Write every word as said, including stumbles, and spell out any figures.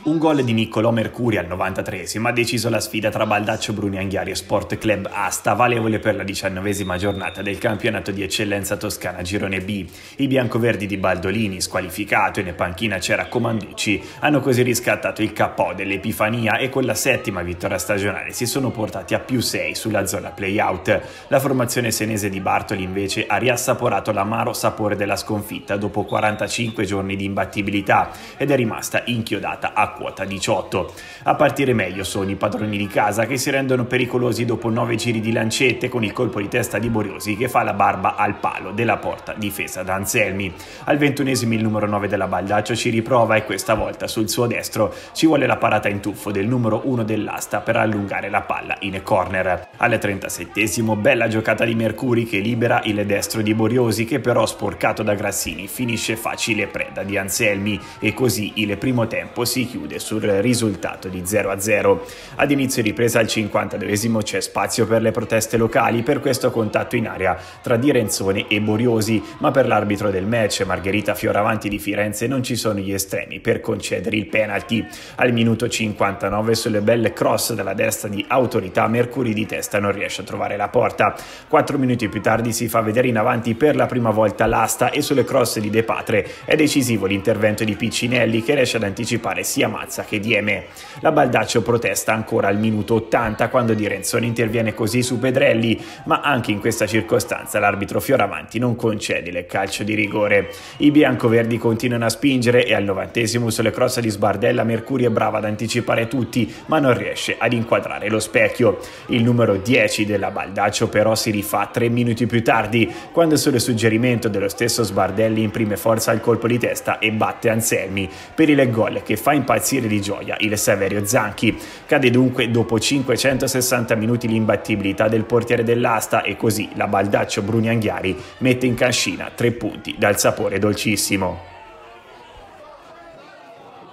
Un gol di Niccolò Mercuri al novantatreesimo ha deciso la sfida tra Baldaccio Bruni Anghiari e Sport Club Asta, valevole per la diciannovesima giornata del campionato di eccellenza toscana Girone B. I biancoverdi di Baldolini, squalificato, e in panchina c'era Comanducci, hanno così riscattato il K O dell'Epifania e con la settima vittoria stagionale si sono portati a più sei sulla zona play-out. La formazione senese di Bartoli invece ha riassaporato l'amaro sapore della sconfitta dopo quarantacinque giorni di imbattibilità ed è rimasta inchiodata a quota diciotto. A partire meglio sono i padroni di casa, che si rendono pericolosi dopo nove giri di lancette con il colpo di testa di Boriosi che fa la barba al palo della porta difesa da Anselmi. Al ventunesimo il numero nove della Baldaccio ci riprova e questa volta sul suo destro ci vuole la parata in tuffo del numero uno dell'Asta per allungare la palla in corner. Al trentasettesimo bella giocata di Mercuri che libera il destro di Boriosi, che però, sporcato da Grassini, finisce facile preda di Anselmi e così il primo tempo si chiude sul risultato di zero a zero. Ad inizio ripresa al cinquantaduesimo c'è spazio per le proteste locali per questo contatto in area tra Di Renzone e Boriosi, ma per l'arbitro del match, Margherita Fioravanti di Firenze, non ci sono gli estremi per concedere il penalty. Al minuto cinquantanove, sulle belle cross dalla destra di Autorità, Mercuri di testa non riesce a trovare la porta. Quattro minuti più tardi si fa vedere in avanti per la prima volta l'Asta e sulle cross di De Patre è decisivo l'intervento di Piccinelli, che riesce ad anticipare sia Mazza che Dieme. La Baldaccio protesta ancora al minuto ottanta quando Di Renzone interviene così su Pedrelli, ma anche in questa circostanza l'arbitro Fioravanti non concede il calcio di rigore. I biancoverdi continuano a spingere e al novantesimo sulle cross di Sbardella Mercuri è brava ad anticipare tutti, ma non riesce ad inquadrare lo specchio. Il numero dieci della Baldaccio però si rifà tre minuti più tardi, quando sul suggerimento dello stesso Sbardelli imprime forza al colpo di testa e batte Anselmi per il gol che fa impazzire di gioia il Saverio Zanchi. Cade dunque dopo cinquecentosessanta minuti l'imbattibilità del portiere dell'Asta e così la Baldaccio Bruni Anghiari mette in cascina tre punti dal sapore dolcissimo.